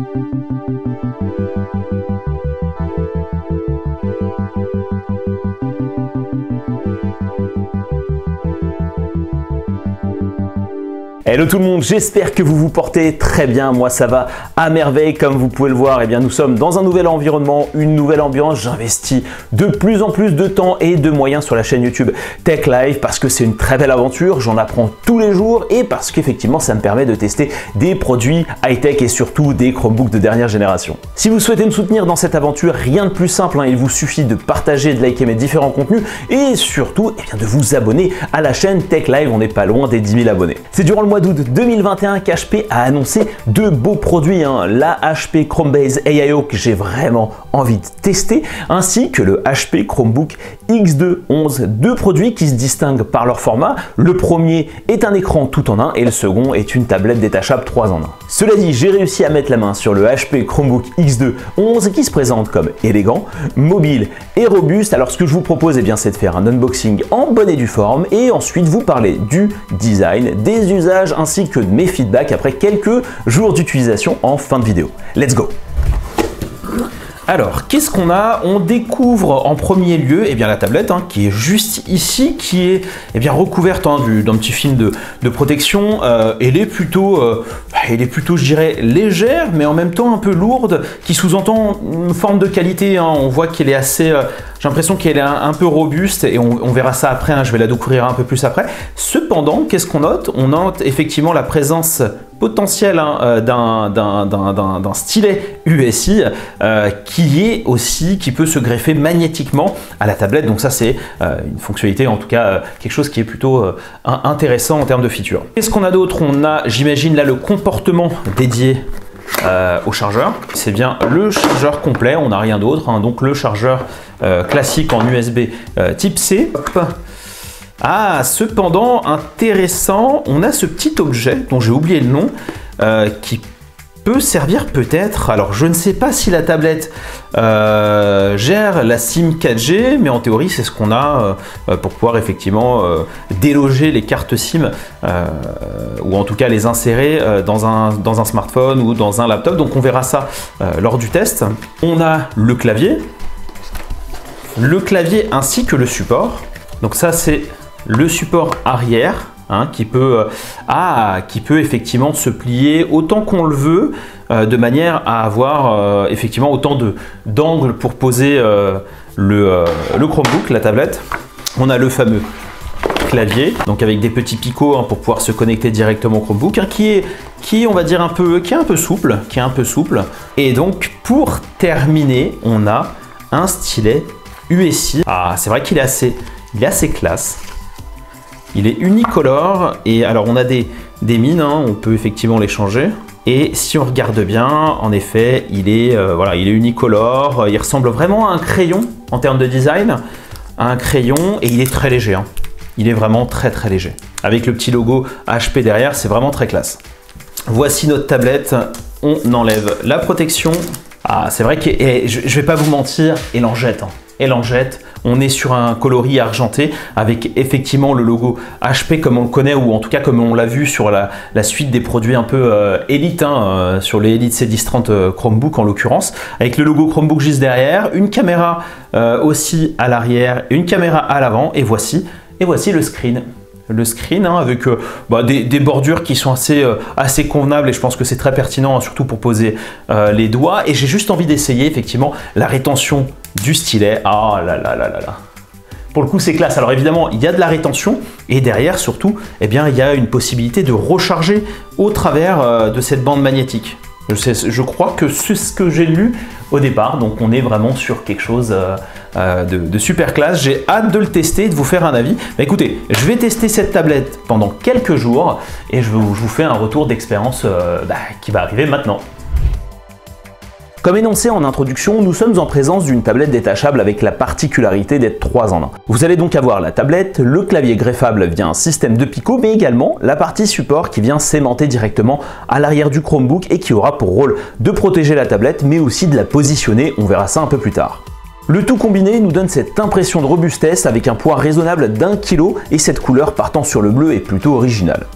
Hello tout le monde, j'espère que vous vous portez très bien. Moi ça va à merveille. Comme vous pouvez le voir, nous sommes dans un nouvel environnement, une nouvelle ambiance. J'investis de plus en plus de temps et de moyens sur la chaîne YouTube Tech Life parce que c'est une très belle aventure. J'en apprends tous les jours et parce qu'effectivement ça me permet de tester des produits high-tech et surtout des Chromebooks de dernière génération. Si vous souhaitez me soutenir dans cette aventure, rien de plus simple, il vous suffit de partager, de liker mes différents contenus et surtout de vous abonner à la chaîne Tech Live. On n'est pas loin des 10 000 abonnés. C'est durant le mois d'août 2021 qu'HP a annoncé de beaux produits, la HP Chromebase AIO que j'ai vraiment envie de tester, ainsi que le HP Chromebook X2 11, deux produits qui se distinguent par leur format. Le premier est un écran tout en un et le second est une tablette détachable 3 en 1. Cela dit, j'ai réussi à mettre la main sur le HP Chromebook X2 11 qui se présente comme élégant, mobile et robuste. Alors ce que je vous propose, c'est de faire un unboxing en bonne et due forme et ensuite vous parler du design, des usages ainsi que de mes feedbacks après quelques jours d'utilisation en fin de vidéo. Let's go! Alors, qu'est-ce qu'on a? On découvre en premier lieu la tablette qui est juste ici, qui est recouverte d'un petit film de protection. Elle est plutôt, je dirais, légère, mais en même temps un peu lourde, qui sous-entend une forme de qualité. On voit qu'elle est assez... j'ai l'impression qu'elle est un peu robuste et on verra ça après, je vais la découvrir un peu plus après. Cependant, qu'est-ce qu'on note? On note effectivement la présence potentielle d'un stylet USI qui peut se greffer magnétiquement à la tablette. Donc ça c'est une fonctionnalité, en tout cas quelque chose qui est plutôt intéressant en termes de features. Qu'est-ce qu'on a d'autre? On a, j'imagine là, le comportement dédié au chargeur. C'est bien le chargeur complet, on n'a rien d'autre, donc le chargeur classique en USB type C. Hop. Ah, cependant, intéressant, on a ce petit objet dont j'ai oublié le nom qui peut servir peut-être, alors je ne sais pas si la tablette gère la SIM 4G, mais en théorie c'est ce qu'on a pour pouvoir effectivement déloger les cartes SIM ou en tout cas les insérer dans un smartphone ou dans un laptop. Donc on verra ça lors du test. On a le clavier ainsi que le support. Donc ça c'est le support arrière qui peut effectivement se plier autant qu'on le veut de manière à avoir effectivement autant d'angles pour poser le Chromebook, la tablette. On a le fameux clavier, donc avec des petits picots pour pouvoir se connecter directement au Chromebook, qui est on va dire un peu souple, Et donc pour terminer, on a un stylet USI. Ah, c'est vrai qu'il est assez classe. Il est unicolore et alors on a des mines, on peut effectivement les changer. Et si on regarde bien, en effet, il est unicolore. Il ressemble vraiment à un crayon en termes de design, et il est très léger. Il est vraiment très léger. Avec le petit logo HP derrière, c'est vraiment très classe. Voici notre tablette. On enlève la protection. Ah, c'est vrai que je vais pas vous mentir, elle en jette. On est sur un coloris argenté avec effectivement le logo HP comme on le connaît, ou en tout cas comme on l'a vu sur la suite des produits un peu Elite, sur les Elite C1030 Chromebook en l'occurrence, avec le logo Chromebook juste derrière, une caméra aussi à l'arrière, une caméra à l'avant, et voici le screen. Avec des bordures qui sont assez convenables, et je pense que c'est très pertinent surtout pour poser les doigts. Et j'ai juste envie d'essayer effectivement la rétention du stylet. Ah là là là là là. Pour le coup c'est classe. Alors évidemment il y a de la rétention et derrière surtout il y a une possibilité de recharger au travers de cette bande magnétique. Je crois que c'est ce que j'ai lu au départ, donc on est vraiment sur quelque chose de super classe. J'ai hâte de le tester et de vous faire un avis. Mais écoutez, je vais tester cette tablette pendant quelques jours et je vous fais un retour d'expérience qui va arriver maintenant. Comme énoncé en introduction, nous sommes en présence d'une tablette détachable avec la particularité d'être 3 en 1. Vous allez donc avoir la tablette, le clavier greffable via un système de picots, mais également la partie support qui vient s'aimanter directement à l'arrière du Chromebook et qui aura pour rôle de protéger la tablette, mais aussi de la positionner, on verra ça un peu plus tard. Le tout combiné nous donne cette impression de robustesse avec un poids raisonnable d'1 kg et cette couleur partant sur le bleu est plutôt originale.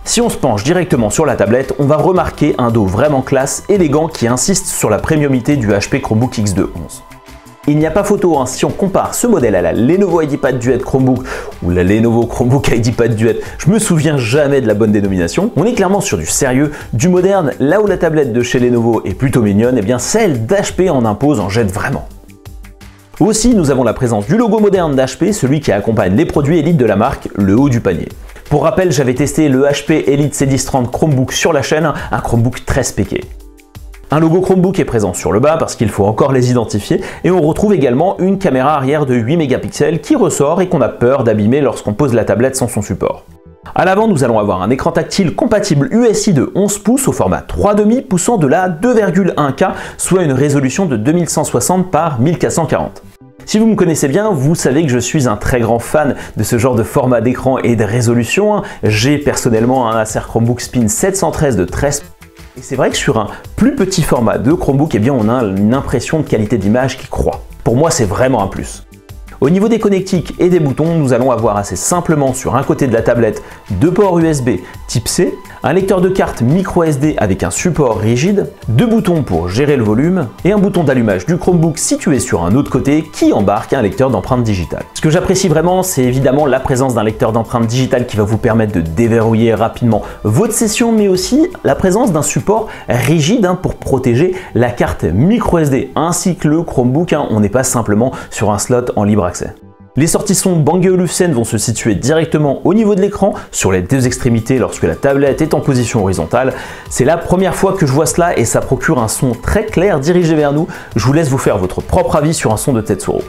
Si on se penche directement sur la tablette, on va remarquer un dos vraiment classe, élégant qui insiste sur la premiumité du HP Chromebook X2 11. Il n'y a pas photo hein, si on compare ce modèle à la Lenovo IdeaPad Duet Chromebook ou la Lenovo Chromebook IdeaPad Duet, je me souviens jamais de la bonne dénomination. On est clairement sur du sérieux, du moderne, là où la tablette de chez Lenovo est plutôt mignonne, et bien celle d'HP en impose, en jette vraiment. Aussi, nous avons la présence du logo moderne d'HP, celui qui accompagne les produits Elite de la marque, le haut du panier. Pour rappel, j'avais testé le HP Elite C1030 Chromebook sur la chaîne, un Chromebook très spéqué. Un logo Chromebook est présent sur le bas parce qu'il faut encore les identifier et on retrouve également une caméra arrière de 8 mégapixels qui ressort et qu'on a peur d'abîmer lorsqu'on pose la tablette sans son support. À l'avant, nous allons avoir un écran tactile compatible USI de 11 pouces au format 3,5 poussant de la 2,1K, soit une résolution de 2160 par 1440. Si vous me connaissez bien, vous savez que je suis un très grand fan de ce genre de format d'écran et de résolution. J'ai personnellement un Acer Chromebook Spin 713 de 13. Et c'est vrai que sur un plus petit format de Chromebook, eh bien on a une impression de qualité d'image qui croît. Pour moi, c'est vraiment un plus. Au niveau des connectiques et des boutons, nous allons avoir assez simplement sur un côté de la tablette deux ports USB type C, un lecteur de carte micro SD avec un support rigide, deux boutons pour gérer le volume et un bouton d'allumage du Chromebook situé sur un autre côté qui embarque un lecteur d'empreintes digitales. Ce que j'apprécie vraiment, c'est évidemment la présence d'un lecteur d'empreintes digitales qui va vous permettre de déverrouiller rapidement votre session, mais aussi la présence d'un support rigide pour protéger la carte micro SD ainsi que le Chromebook. On n'est pas simplement sur un slot en libre accès. Les sorties son Bang & Olufsen vont se situer directement au niveau de l'écran, sur les deux extrémités lorsque la tablette est en position horizontale. C'est la première fois que je vois cela et ça procure un son très clair dirigé vers nous. Je vous laisse vous faire votre propre avis sur un son de Tetsuro.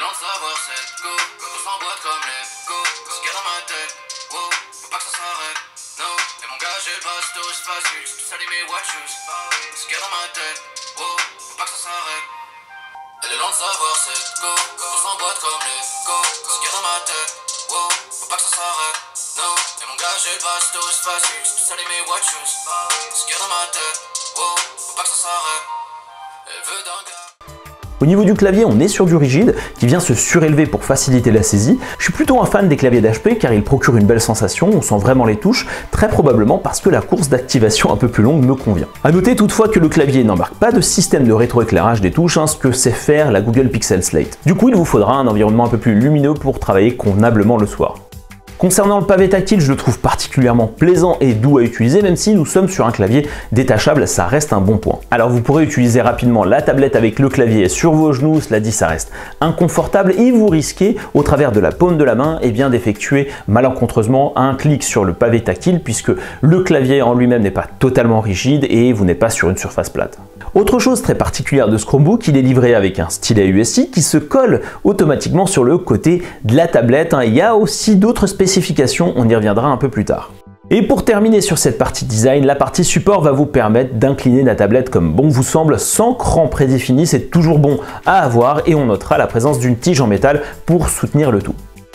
Elle est lente de savoir cette go, on s'emboîte comme les go. Ce qu'il y a dans ma tête, wow, faut pas que ça s'arrête, no. Et mon gars j'ai le basto, c'est facile, c'est tout allumé, what shoes. Ce qu'il y a dans ma tête, wow, faut pas que ça s'arrête. Elle veut d'un gars. Au niveau du clavier, on est sur du rigide qui vient se surélever pour faciliter la saisie. Je suis plutôt un fan des claviers d'HP car ils procurent une belle sensation, on sent vraiment les touches, très probablement parce que la course d'activation un peu plus longue me convient. A noter toutefois que le clavier n'embarque pas de système de rétroéclairage des touches, ce que sait faire la Google Pixel Slate. Du coup, il vous faudra un environnement un peu plus lumineux pour travailler convenablement le soir. Concernant le pavé tactile, je le trouve particulièrement plaisant et doux à utiliser, même si nous sommes sur un clavier détachable, ça reste un bon point. Alors vous pourrez utiliser rapidement la tablette avec le clavier sur vos genoux, cela dit ça reste inconfortable et vous risquez au travers de la paume de la main d'effectuer malencontreusement un clic sur le pavé tactile puisque le clavier en lui-même n'est pas totalement rigide et vous n'êtes pas sur une surface plate. Autre chose très particulière de ce Chromebook, il est livré avec un stylet USI qui se colle automatiquement sur le côté de la tablette. Il y a aussi d'autres spécifications, on y reviendra un peu plus tard. Et pour terminer sur cette partie design, la partie support va vous permettre d'incliner la tablette comme bon vous semble sans cran prédéfini, c'est toujours bon à avoir et on notera la présence d'une tige en métal pour soutenir le tout.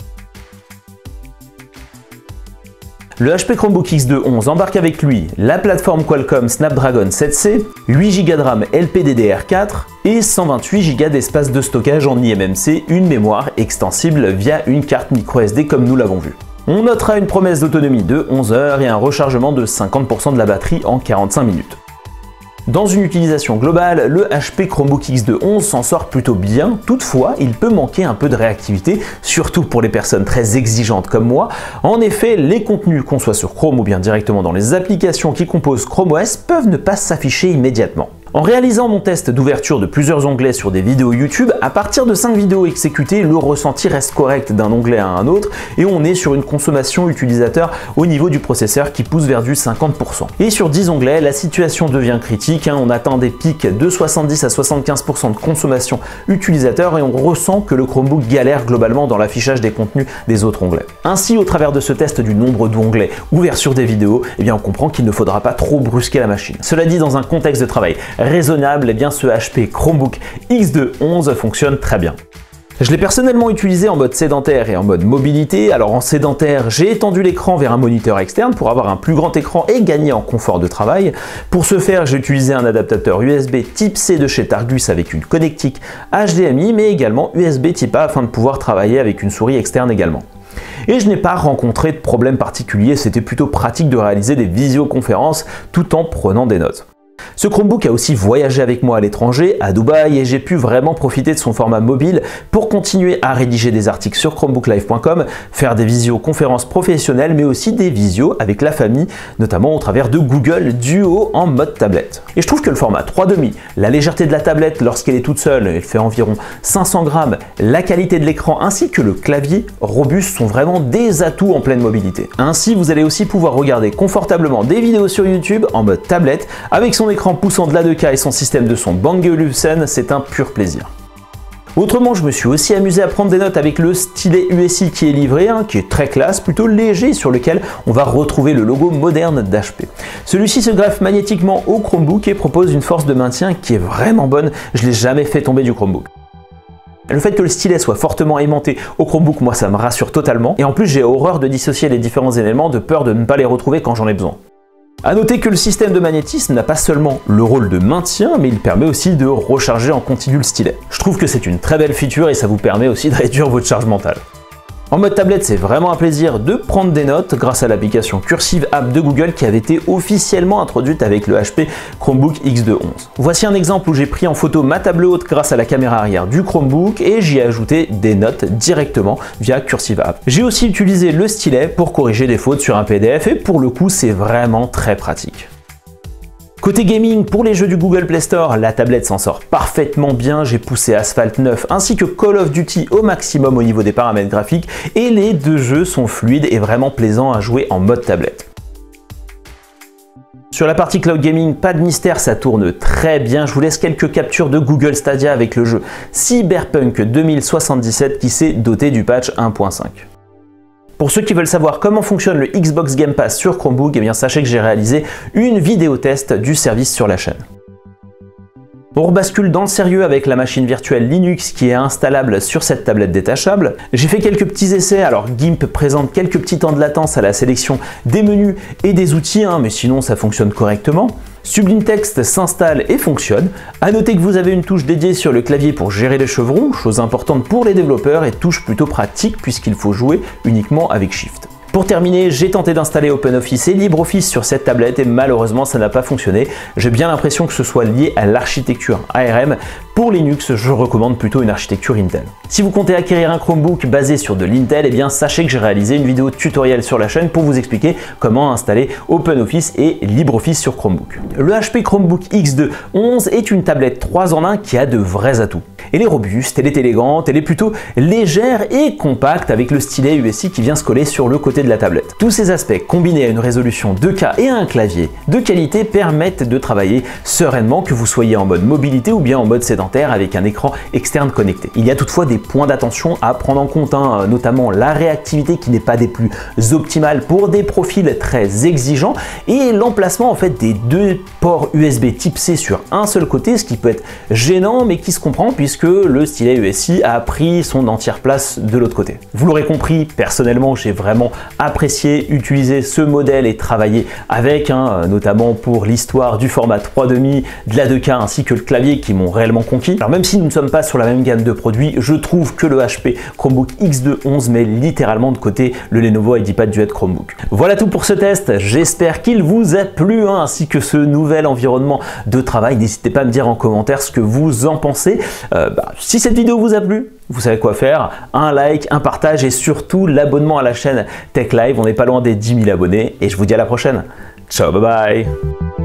Le HP Chromebook X2 11 embarque avec lui la plateforme Qualcomm Snapdragon 7C, 8 Go de RAM LPDDR4 et 128 Go d'espace de stockage en eMMC, une mémoire extensible via une carte microSD comme nous l'avons vu. On notera une promesse d'autonomie de 11 heures et un rechargement de 50% de la batterie en 45 minutes. Dans une utilisation globale, le HP Chromebook X2 11 s'en sort plutôt bien, toutefois il peut manquer un peu de réactivité, surtout pour les personnes très exigeantes comme moi. En effet, les contenus qu'on soit sur Chrome ou bien directement dans les applications qui composent Chrome OS peuvent ne pas s'afficher immédiatement. En réalisant mon test d'ouverture de plusieurs onglets sur des vidéos YouTube, à partir de 5 vidéos exécutées, le ressenti reste correct d'un onglet à un autre et on est sur une consommation utilisateur au niveau du processeur qui pousse vers du 50%. Et sur 10 onglets, la situation devient critique, on atteint des pics de 70 à 75% de consommation utilisateur et on ressent que le Chromebook galère globalement dans l'affichage des contenus des autres onglets. Ainsi, au travers de ce test du nombre d'onglets ouverts sur des vidéos, on comprend qu'il ne faudra pas trop brusquer la machine. Cela dit, dans un contexte de travail raisonnable, ce HP Chromebook X2 11 fonctionne très bien. Je l'ai personnellement utilisé en mode sédentaire et en mode mobilité. Alors en sédentaire, j'ai étendu l'écran vers un moniteur externe pour avoir un plus grand écran et gagner en confort de travail. Pour ce faire, j'ai utilisé un adaptateur USB type C de chez Targus avec une connectique HDMI, mais également USB type A afin de pouvoir travailler avec une souris externe également. et je n'ai pas rencontré de problème particulier, c'était plutôt pratique de réaliser des visioconférences tout en prenant des notes. Ce Chromebook a aussi voyagé avec moi à l'étranger, à Dubaï, et j'ai pu vraiment profiter de son format mobile pour continuer à rédiger des articles sur chromebooklive.com, faire des visioconférences professionnelles, mais aussi des visios avec la famille, notamment au travers de Google Duo en mode tablette. Et je trouve que le format 3,5, la légèreté de la tablette lorsqu'elle est toute seule, elle fait environ 500 grammes, la qualité de l'écran ainsi que le clavier robuste sont vraiment des atouts en pleine mobilité. Ainsi, vous allez aussi pouvoir regarder confortablement des vidéos sur YouTube en mode tablette avec son écran poussant de l'A2K et son système de son Bang & Olufsen, c'est un pur plaisir. Autrement, je me suis aussi amusé à prendre des notes avec le stylet USI qui est livré, qui est très classe, plutôt léger, sur lequel on va retrouver le logo moderne d'HP. Celui-ci se greffe magnétiquement au Chromebook et propose une force de maintien qui est vraiment bonne, je ne l'ai jamais fait tomber du Chromebook. Le fait que le stylet soit fortement aimanté au Chromebook, moi ça me rassure totalement, et en plus j'ai horreur de dissocier les différents éléments de peur de ne pas les retrouver quand j'en ai besoin. A noter que le système de magnétisme n'a pas seulement le rôle de maintien, mais il permet aussi de recharger en continu le stylet. Je trouve que c'est une très belle feature et ça vous permet aussi de réduire votre charge mentale. En mode tablette, c'est vraiment un plaisir de prendre des notes grâce à l'application Cursive App de Google qui avait été officiellement introduite avec le HP Chromebook X2 11. Voici un exemple où j'ai pris en photo ma table haute grâce à la caméra arrière du Chromebook et j'y ai ajouté des notes directement via Cursive App. J'ai aussi utilisé le stylet pour corriger des fautes sur un PDF et pour le coup, c'est vraiment très pratique. Côté gaming, pour les jeux du Google Play Store, la tablette s'en sort parfaitement bien. J'ai poussé Asphalt 9 ainsi que Call of Duty au maximum au niveau des paramètres graphiques et les deux jeux sont fluides et vraiment plaisants à jouer en mode tablette. Sur la partie cloud gaming, pas de mystère, ça tourne très bien. Je vous laisse quelques captures de Google Stadia avec le jeu Cyberpunk 2077 qui s'est doté du patch 1.5. Pour ceux qui veulent savoir comment fonctionne le Xbox Game Pass sur Chromebook, eh bien sachez que j'ai réalisé une vidéo test du service sur la chaîne. On rebascule dans le sérieux avec la machine virtuelle Linux qui est installable sur cette tablette détachable. J'ai fait quelques petits essais, alors GIMP présente quelques petits temps de latence à la sélection des menus et des outils, mais sinon ça fonctionne correctement. Sublime Text s'installe et fonctionne. A noter que vous avez une touche dédiée sur le clavier pour gérer les chevrons, chose importante pour les développeurs et touche plutôt pratique puisqu'il faut jouer uniquement avec Shift. Pour terminer, j'ai tenté d'installer OpenOffice et LibreOffice sur cette tablette et malheureusement ça n'a pas fonctionné. J'ai bien l'impression que ce soit lié à l'architecture ARM. Pour Linux, je recommande plutôt une architecture Intel. Si vous comptez acquérir un Chromebook basé sur de l'Intel, eh bien sachez que j'ai réalisé une vidéo tutoriel sur la chaîne pour vous expliquer comment installer OpenOffice et LibreOffice sur Chromebook. Le HP Chromebook X2 11 est une tablette 3 en 1 qui a de vrais atouts. Elle est robuste, elle est élégante, elle est plutôt légère et compacte avec le stylet USI qui vient se coller sur le côté de la tablette. Tous ces aspects combinés à une résolution 2K et à un clavier de qualité permettent de travailler sereinement que vous soyez en mode mobilité ou bien en mode sédentaire avec un écran externe connecté. Il y a toutefois des points d'attention à prendre en compte, notamment la réactivité qui n'est pas des plus optimales pour des profils très exigeants et l'emplacement en fait des deux ports USB type C sur un seul côté, ce qui peut être gênant mais qui se comprend puisque le stylet USI a pris son entière place de l'autre côté. Vous l'aurez compris, personnellement j'ai vraiment apprécié utiliser ce modèle et travailler avec, notamment pour l'histoire du format 3,5, de la 2K ainsi que le clavier qui m'ont réellement conquis. Alors même si nous ne sommes pas sur la même gamme de produits, je trouve que le HP Chromebook X2 11 met littéralement de côté le Lenovo IdeaPad Duet Chromebook. Voilà tout pour ce test, j'espère qu'il vous a plu ainsi que ce nouvel environnement de travail. N'hésitez pas à me dire en commentaire ce que vous en pensez. Si cette vidéo vous a plu, vous savez quoi faire, un like, un partage et surtout l'abonnement à la chaîne Tech Live. On n'est pas loin des 10 000 abonnés et je vous dis à la prochaine. Ciao, bye bye.